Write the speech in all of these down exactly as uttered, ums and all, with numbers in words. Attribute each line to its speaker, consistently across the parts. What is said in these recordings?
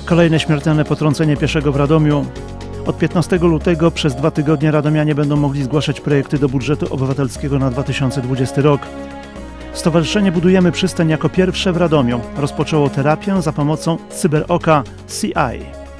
Speaker 1: Kolejne śmiertelne potrącenie pieszego w Radomiu. Od piętnastego lutego przez dwa tygodnie radomianie będą mogli zgłaszać projekty do budżetu obywatelskiego na dwa tysiące dwudziesty rok. Stowarzyszenie Budujemy Przystań jako pierwsze w Radomiu rozpoczęło terapię za pomocą CyberOka C I.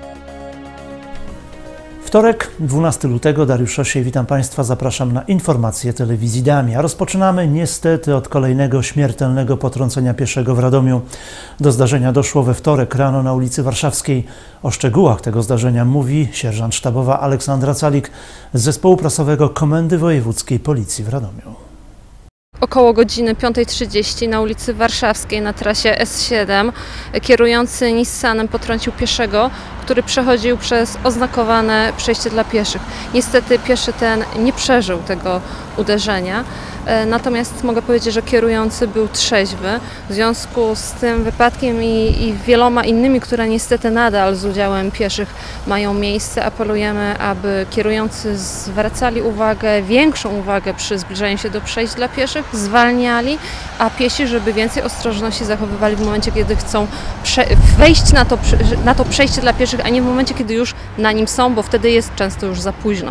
Speaker 1: Wtorek, dwunastego lutego, Dariusz Osiej, witam Państwa, zapraszam na informacje telewizji Damia. Rozpoczynamy niestety od kolejnego śmiertelnego potrącenia pieszego w Radomiu. Do zdarzenia doszło we wtorek rano na ulicy Warszawskiej. O szczegółach tego zdarzenia mówi sierżant sztabowa Aleksandra Calik z zespołu prasowego Komendy Wojewódzkiej Policji w Radomiu.
Speaker 2: Około godziny piątej trzydzieści na ulicy Warszawskiej na trasie S siedem kierujący Nissanem potrącił pieszego, który przechodził przez oznakowane przejście dla pieszych. Niestety pieszy ten nie przeżył tego uderzenia, natomiast mogę powiedzieć, że kierujący był trzeźwy. W związku z tym wypadkiem i, i wieloma innymi, które niestety nadal z udziałem pieszych mają miejsce, apelujemy, aby kierujący zwracali uwagę, większą uwagę przy zbliżaniu się do przejść dla pieszych, zwalniali, a piesi, żeby więcej ostrożności zachowywali w momencie, kiedy chcą wejść na to, na to przejście dla pieszych, a nie w momencie, kiedy już na nim są, bo wtedy jest często już za późno.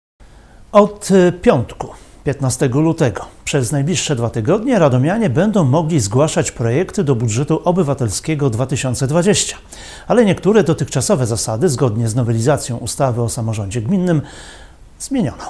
Speaker 2: Od piątku, piętnastego lutego, przez najbliższe dwa tygodnie radomianie będą mogli zgłaszać projekty do budżetu obywatelskiego dwa tysiące dwudziestego. Ale niektóre dotychczasowe zasady, zgodnie z nowelizacją ustawy o samorządzie gminnym, zmieniono.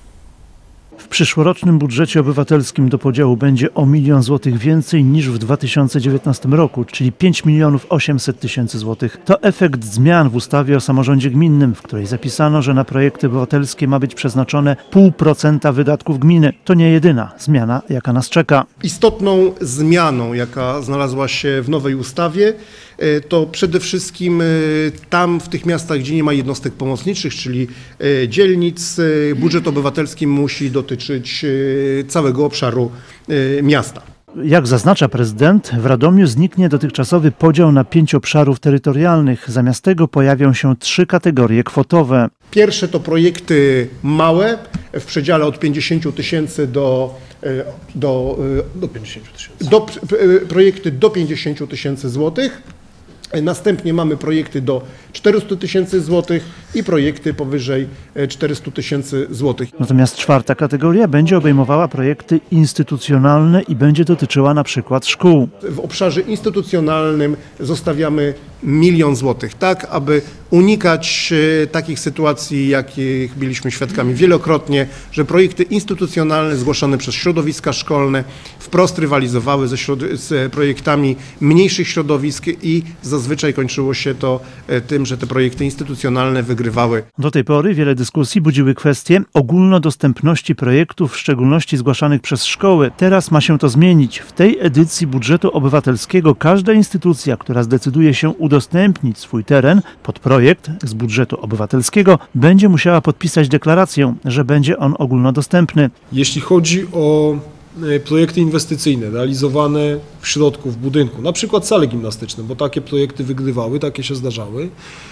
Speaker 2: W przyszłorocznym budżecie obywatelskim do podziału będzie o milion złotych więcej niż w dwa tysiące dziewiętnastym roku, czyli pięć milionów osiemset tysięcy złotych. To efekt zmian w ustawie o samorządzie gminnym, w której zapisano, że na projekty obywatelskie ma być przeznaczone pół procenta wydatków gminy. To nie jedyna zmiana, jaka nas czeka.
Speaker 3: Istotną zmianą, jaka znalazła się w nowej ustawie, to przede wszystkim tam w tych miastach, gdzie nie ma jednostek pomocniczych, czyli dzielnic, budżet obywatelski musi dotyczyć całego obszaru miasta.
Speaker 1: Jak zaznacza prezydent, w Radomiu zniknie dotychczasowy podział na pięć obszarów terytorialnych. Zamiast tego pojawią się trzy kategorie kwotowe.
Speaker 3: Pierwsze to projekty małe w przedziale od pięćdziesięciu tysięcy do, do, do, do projekty do pięćdziesięciu tysięcy złotych. Następnie mamy projekty do czterystu tysięcy złotych i projekty powyżej czterystu tysięcy złotych.
Speaker 1: Natomiast czwarta kategoria będzie obejmowała projekty instytucjonalne i będzie dotyczyła na przykład szkół.
Speaker 3: W obszarze instytucjonalnym zostawiamy milion złotych, tak aby unikać takich sytuacji, jakich byliśmy świadkami wielokrotnie, że projekty instytucjonalne zgłoszone przez środowiska szkolne wprost rywalizowały ze z projektami mniejszych środowisk i zazwyczaj kończyło się to tym, że te projekty instytucjonalne wygrywały.
Speaker 1: Do tej pory wiele dyskusji budziły kwestie ogólnodostępności projektów, w szczególności zgłaszanych przez szkoły. Teraz ma się to zmienić. W tej edycji budżetu obywatelskiego każda instytucja, która zdecyduje się udostępnić swój teren pod projekt z budżetu obywatelskiego, będzie musiała podpisać deklarację, że będzie on ogólnodostępny.
Speaker 4: Jeśli chodzi o projekty inwestycyjne realizowane w środku, w budynku, na przykład sale gimnastyczne, bo takie projekty wygrywały, takie się zdarzały,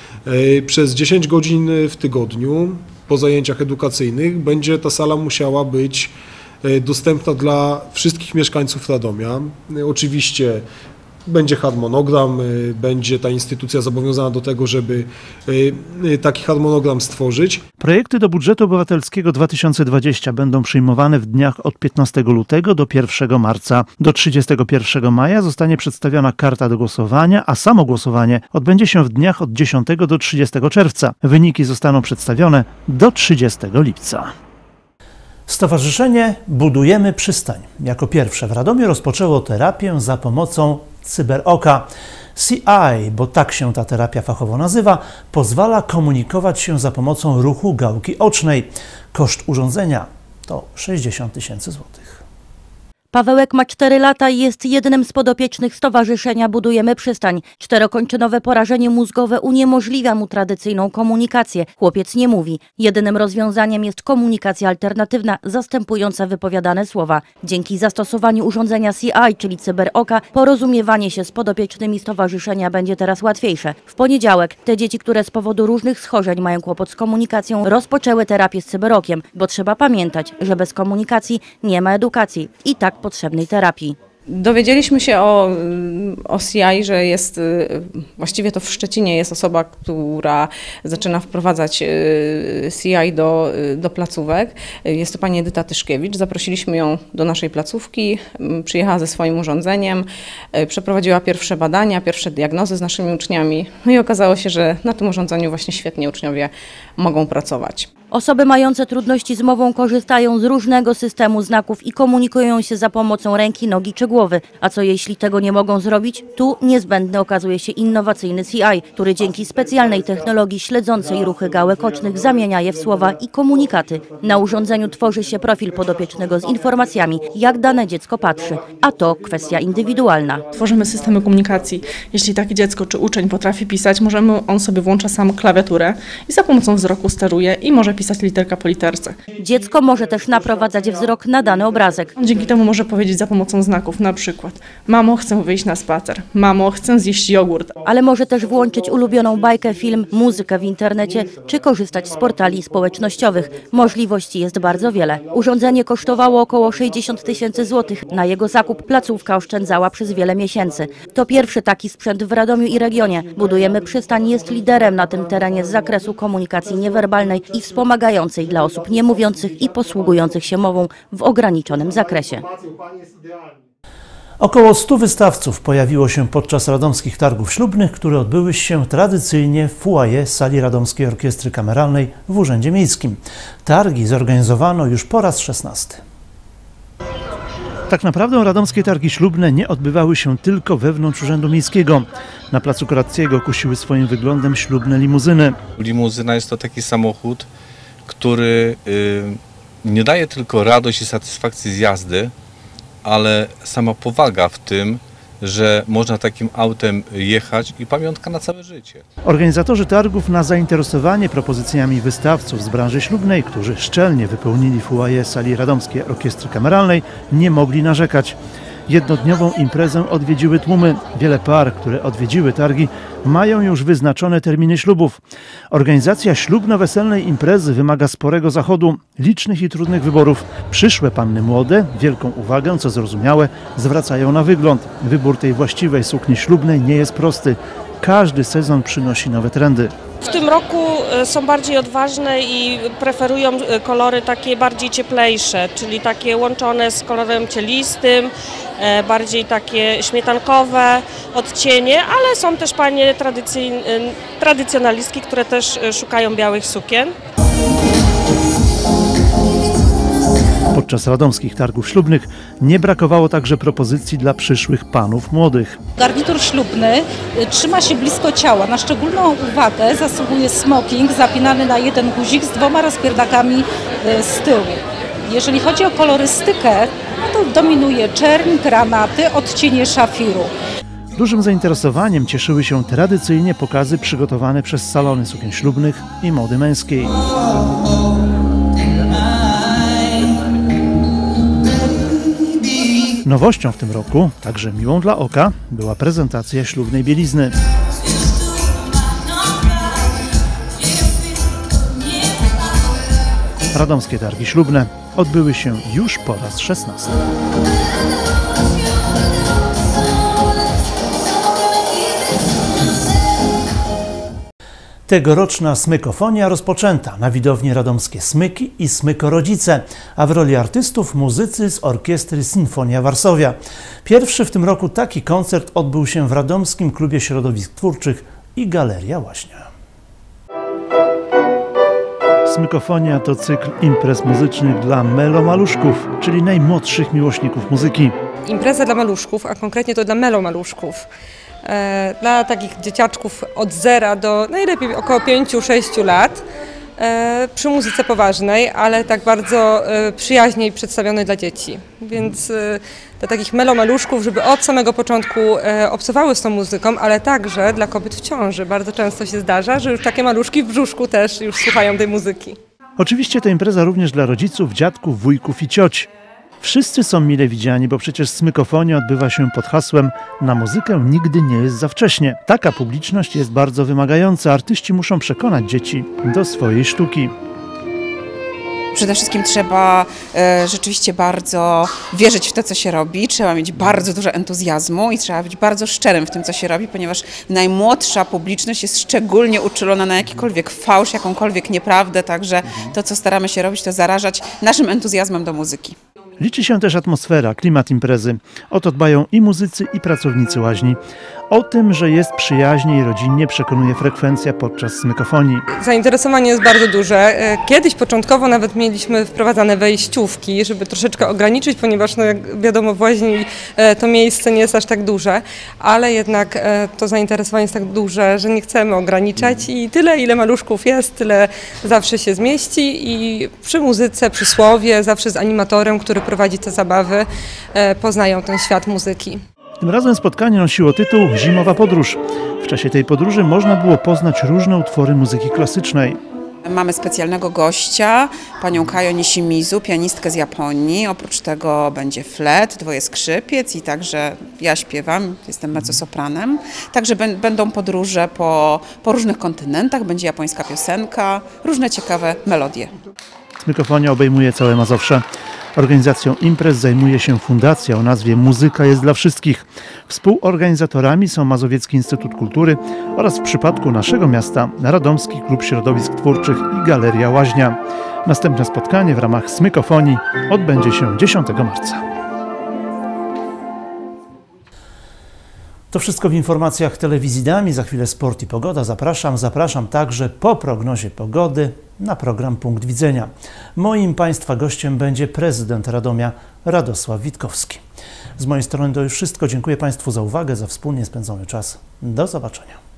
Speaker 4: przez dziesięć godzin w tygodniu po zajęciach edukacyjnych będzie ta sala musiała być dostępna dla wszystkich mieszkańców Radomia. Oczywiście będzie harmonogram, będzie ta instytucja zobowiązana do tego, żeby taki harmonogram stworzyć.
Speaker 1: Projekty do budżetu obywatelskiego dwa tysiące dwudziestego będą przyjmowane w dniach od piętnastego lutego do pierwszego marca. Do trzydziestego pierwszego maja zostanie przedstawiona karta do głosowania, a samo głosowanie odbędzie się w dniach od dziesiątego do trzydziestego czerwca. Wyniki zostaną przedstawione do trzydziestego lipca. Stowarzyszenie Budujemy Przystań jako pierwsze w Radomiu rozpoczęło terapię za pomocą CyberOka. C I, bo tak się ta terapia fachowo nazywa, pozwala komunikować się za pomocą ruchu gałki ocznej. Koszt urządzenia to sześćdziesiąt tysięcy złotych.
Speaker 5: Pawełek ma cztery lata i jest jednym z podopiecznych Stowarzyszenia Budujemy Przystań. Czterokończynowe porażenie mózgowe uniemożliwia mu tradycyjną komunikację. Chłopiec nie mówi. Jedynym rozwiązaniem jest komunikacja alternatywna, zastępująca wypowiadane słowa. Dzięki zastosowaniu urządzenia C I, czyli CyberOka, porozumiewanie się z podopiecznymi stowarzyszenia będzie teraz łatwiejsze. W poniedziałek te dzieci, które z powodu różnych schorzeń mają kłopot z komunikacją, rozpoczęły terapię z CyberOkiem, bo trzeba pamiętać, że bez komunikacji nie ma edukacji i tak potrzebnej terapii.
Speaker 6: Dowiedzieliśmy się o, o C I, że jest, właściwie to w Szczecinie jest osoba, która zaczyna wprowadzać C I do, do placówek. Jest to pani Edyta Tyszkiewicz. Zaprosiliśmy ją do naszej placówki, przyjechała ze swoim urządzeniem, przeprowadziła pierwsze badania, pierwsze diagnozy z naszymi uczniami. No i okazało się, że na tym urządzeniu właśnie świetnie uczniowie mogą pracować.
Speaker 5: Osoby mające trudności z mową korzystają z różnego systemu znaków i komunikują się za pomocą ręki, nogi czy głowy. A co jeśli tego nie mogą zrobić? Tu niezbędny okazuje się innowacyjny C I, który dzięki specjalnej technologii śledzącej ruchy gałek ocznych zamienia je w słowa i komunikaty. Na urządzeniu tworzy się profil podopiecznego z informacjami, jak dane dziecko patrzy, a to kwestia indywidualna.
Speaker 7: Tworzymy systemy komunikacji. Jeśli takie dziecko czy uczeń potrafi pisać, możemy, on sobie włącza sam klawiaturę i za pomocą wzroku steruje i może pisać literka po literce.
Speaker 5: Dziecko może też naprowadzać wzrok na dany obrazek.
Speaker 7: Dzięki temu może powiedzieć za pomocą znaków, na przykład: mamo, chcę wyjść na spacer, mamo, chcę zjeść jogurt.
Speaker 5: Ale może też włączyć ulubioną bajkę, film, muzykę w internecie, czy korzystać z portali społecznościowych. Możliwości jest bardzo wiele. Urządzenie kosztowało około sześćdziesiąt tysięcy złotych. Na jego zakup placówka oszczędzała przez wiele miesięcy. To pierwszy taki sprzęt w Radomiu i regionie. Budujemy Przystań jest liderem na tym terenie z zakresu komunikacji niewerbalnej i wspomagającej dla osób niemówiących i posługujących się mową w ograniczonym zakresie.
Speaker 1: Około stu wystawców pojawiło się podczas radomskich targów ślubnych, które odbyły się tradycyjnie w foyer sali Radomskiej Orkiestry Kameralnej w Urzędzie Miejskim. Targi zorganizowano już po raz szesnasty. Tak naprawdę radomskie targi ślubne nie odbywały się tylko wewnątrz Urzędu Miejskiego. Na placu Korackiego kusiły swoim wyglądem ślubne limuzyny.
Speaker 8: Limuzyna jest to taki samochód, który y, nie daje tylko radość i satysfakcji z jazdy, ale sama powaga w tym, że można takim autem jechać i pamiątka na całe życie.
Speaker 1: Organizatorzy targów na zainteresowanie propozycjami wystawców z branży ślubnej, którzy szczelnie wypełnili foyer sali Radomskiej Orkiestry Kameralnej, nie mogli narzekać. Jednodniową imprezę odwiedziły tłumy. Wiele par, które odwiedziły targi, mają już wyznaczone terminy ślubów. Organizacja ślubno-weselnej imprezy wymaga sporego zachodu, licznych i trudnych wyborów. Przyszłe panny młode wielką uwagę, co zrozumiałe, zwracają na wygląd. Wybór tej właściwej sukni ślubnej nie jest prosty. Każdy sezon przynosi nowe trendy.
Speaker 9: W tym roku są bardziej odważne i preferują kolory takie bardziej cieplejsze, czyli takie łączone z kolorem cielistym, bardziej takie śmietankowe odcienie, ale są też panie tradycjonalistki, które też szukają białych sukien.
Speaker 1: Podczas radomskich targów ślubnych nie brakowało także propozycji dla przyszłych panów młodych.
Speaker 10: Garnitur ślubny trzyma się blisko ciała. Na szczególną uwagę zasługuje smoking zapinany na jeden guzik z dwoma rozpierdakami z tyłu. Jeżeli chodzi o kolorystykę, to dominuje czerń, granaty, odcienie szafiru.
Speaker 1: Dużym zainteresowaniem cieszyły się tradycyjnie pokazy przygotowane przez salony sukien ślubnych i mody męskiej. Nowością w tym roku, także miłą dla oka, była prezentacja ślubnej bielizny. Radomskie targi ślubne odbyły się już po raz szesnasty. Tegoroczna smykofonia rozpoczęta. Na widowni radomskie smyki i smykorodzice, a w roli artystów muzycy z orkiestry Sinfonia Varsovia. Pierwszy w tym roku taki koncert odbył się w Radomskim Klubie Środowisk Twórczych i Galeria Łaśnia. Smykofonia to cykl imprez muzycznych dla melomaluszków, czyli najmłodszych miłośników muzyki.
Speaker 11: Impreza dla maluszków, a konkretnie to dla melomaluszków. Dla takich dzieciaczków od zera do najlepiej około pięciu sześciu lat, przy muzyce poważnej, ale tak bardzo przyjaźniej przedstawionej dla dzieci. Więc dla takich melomaluszków, żeby od samego początku obcowały z tą muzyką, ale także dla kobiet w ciąży. Bardzo często się zdarza, że już takie maluszki w brzuszku też już słuchają tej muzyki.
Speaker 1: Oczywiście to impreza również dla rodziców, dziadków, wujków i cioci. Wszyscy są mile widziani, bo przecież smykofonia odbywa się pod hasłem „Na muzykę nigdy nie jest za wcześnie”. Taka publiczność jest bardzo wymagająca. Artyści muszą przekonać dzieci do swojej sztuki.
Speaker 12: Przede wszystkim trzeba e, rzeczywiście bardzo wierzyć w to, co się robi, trzeba mieć bardzo dużo entuzjazmu i trzeba być bardzo szczerym w tym, co się robi, ponieważ najmłodsza publiczność jest szczególnie uczulona na jakikolwiek fałsz, jakąkolwiek nieprawdę, także to, co staramy się robić, to zarażać naszym entuzjazmem do muzyki.
Speaker 1: Liczy się też atmosfera, klimat imprezy. O to dbają i muzycy, i pracownicy łaźni. O tym, że jest przyjaźnie i rodzinnie, przekonuje frekwencja podczas smykofonii.
Speaker 11: Zainteresowanie jest bardzo duże. Kiedyś początkowo nawet mieliśmy wprowadzane wejściówki, żeby troszeczkę ograniczyć, ponieważ no jak wiadomo w łaźni to miejsce nie jest aż tak duże, ale jednak to zainteresowanie jest tak duże, że nie chcemy ograniczać i tyle ile maluszków jest, tyle zawsze się zmieści i przy muzyce, przy słowie, zawsze z animatorem, który prowadzi te zabawy, poznają ten świat muzyki.
Speaker 1: Tym razem spotkanie nosiło tytuł Zimowa podróż. W czasie tej podróży można było poznać różne utwory muzyki klasycznej.
Speaker 12: Mamy specjalnego gościa, panią Kajo Nishimizu, pianistkę z Japonii. Oprócz tego będzie flet, dwoje skrzypiec i także ja śpiewam, jestem mezzosopranem. Także będą podróże po, po różnych kontynentach, będzie japońska piosenka, różne ciekawe melodie.
Speaker 1: Smykofonia obejmuje całe Mazowsze. Organizacją imprez zajmuje się fundacja o nazwie Muzyka jest dla wszystkich. Współorganizatorami są Mazowiecki Instytut Kultury oraz w przypadku naszego miasta Radomski Klub Środowisk Twórczych i Galeria Łaźnia. Następne spotkanie w ramach Smykofonii odbędzie się dziesiątego marca. To wszystko w informacjach telewizji Dami. Za chwilę sport i pogoda. Zapraszam, zapraszam także po prognozie pogody na program Punkt Widzenia. Moim Państwa gościem będzie prezydent Radomia Radosław Witkowski. Z mojej strony to już wszystko. Dziękuję Państwu za uwagę, za wspólnie spędzony czas. Do zobaczenia.